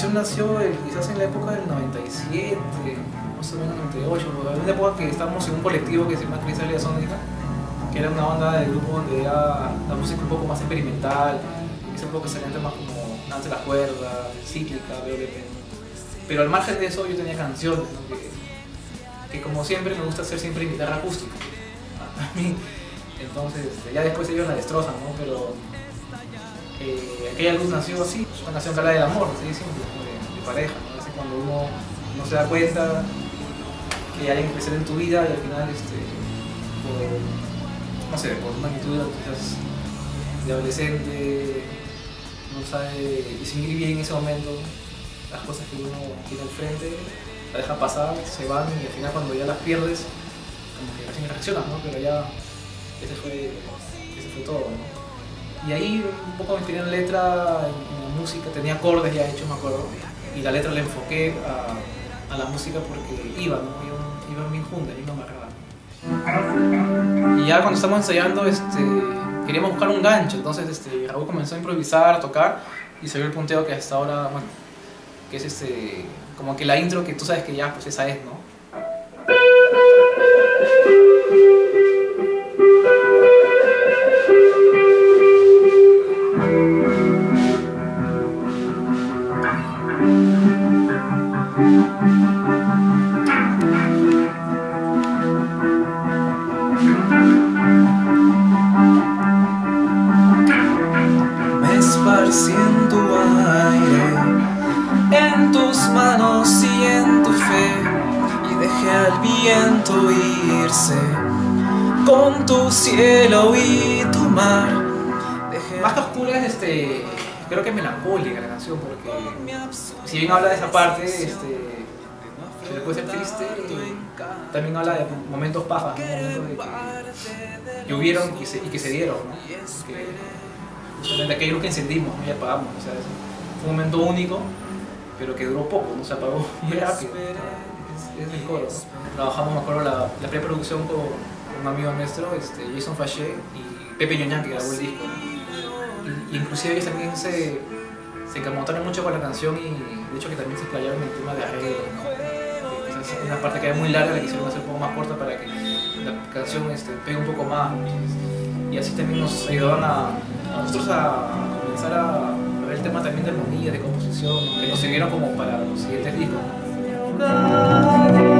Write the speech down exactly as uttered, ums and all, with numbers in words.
canción nació el, quizás en la época del noventa y siete, más o menos noventa y ocho, en una época que estábamos en un colectivo que se llama Crisálida Sónica, que era una banda de grupo donde era la música un poco más experimental, en ese época salían temas como Danza de las Cuerdas, Cíclica, B W P. Pero al margen de eso yo tenía canciones, ¿no? que, que como siempre me gusta hacer siempre en guitarra acústica. A mí, entonces ya después ellos la destrozan, ¿no? Pero eh, aquella luz nació así, una canción que habla del amor, ¿sí? Siempre, de, de pareja, ¿no? Así cuando uno no se da cuenta que hay alguien especial en tu vida y al final, este, por, no sé, por una actitud quizás de adolescente, no sabe distinguir bien en ese momento las cosas que uno tiene al frente, la deja pasar, se van y al final cuando ya las pierdes, como que recién reaccionas, ¿no? Pero ya ese fue, ese fue todo, ¿no? Y ahí un poco me inspiré en letra, en, en la música, tenía acordes ya hechos, me acuerdo, y la letra la enfoqué a, a la música porque iba, ¿no? Iban, iban bien juntas, iban amarradas. Y ya cuando estamos ensayando, este, queríamos buscar un gancho, entonces este, Raúl comenzó a improvisar, a tocar, y se vio el punteo que hasta ahora, bueno, que es este, como que la intro que tú sabes que ya, pues esa es, ¿no? Me esparcí en tu aire, en tus manos y en tu fe, y dejé al viento irse con tu cielo y tu mar. Dejé... Más que oscura es, este, creo que es melancólica la canción, porque si bien habla de esa parte, este, que le puede ser triste, también habla de momentos pajas, ¿no? Momentos de que, que hubieron y, se, y que se dieron, ¿no? Que justamente aquella luz que encendimos, ¿no? Y apagamos, o sea, fue un momento único, pero que duró poco, no se apagó muy rápido. Es, es el coro, ¿no? Trabajamos, me acuerdo, la, la preproducción con un amigo nuestro, este, Jason Faché y Pepe Ñoñán, que grabó el disco, ¿no? Y, y inclusive ellos también se, se encamotaron mucho con la canción y de hecho que también se explayaron en el tema de arreglo, ¿no? Quizás una parte que era muy larga, la quisieron hacer un poco más corta para que la canción este, pegue un poco más, ¿no? Y así también nos ayudaban a, a nosotros a comenzar a ver el tema también de armonía, de composición, ¿no? Que nos sirvieron como para los siguientes discos, ¿no?